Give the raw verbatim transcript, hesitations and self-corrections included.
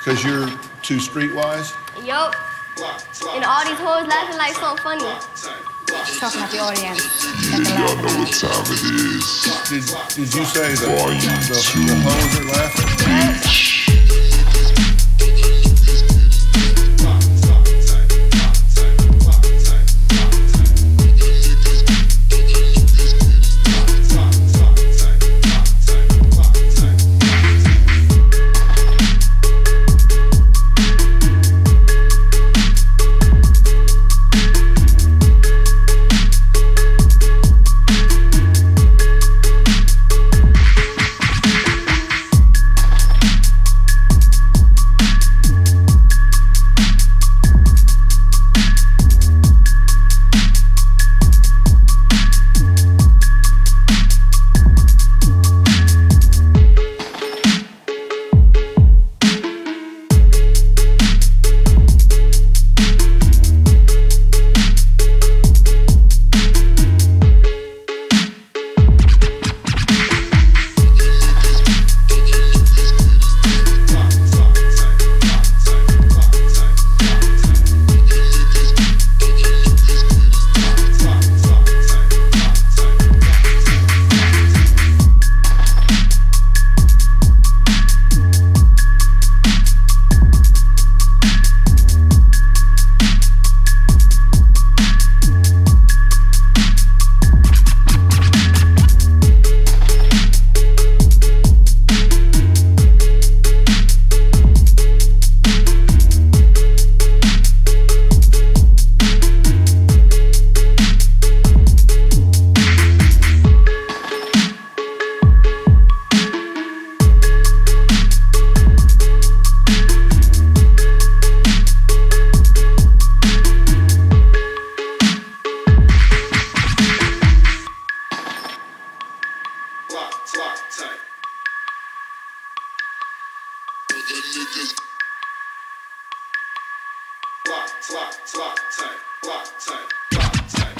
Cause you're too streetwise? Yup. And all these hoes laughing like something funny. Just talking at the audience. Yeah, y'all know what time it is. Did, did you say the, Volume the, two. the hoes are laughing? Right? Glocktight. Other niggas. Glock, glock, Glocktight, Glocktight, Glocktight.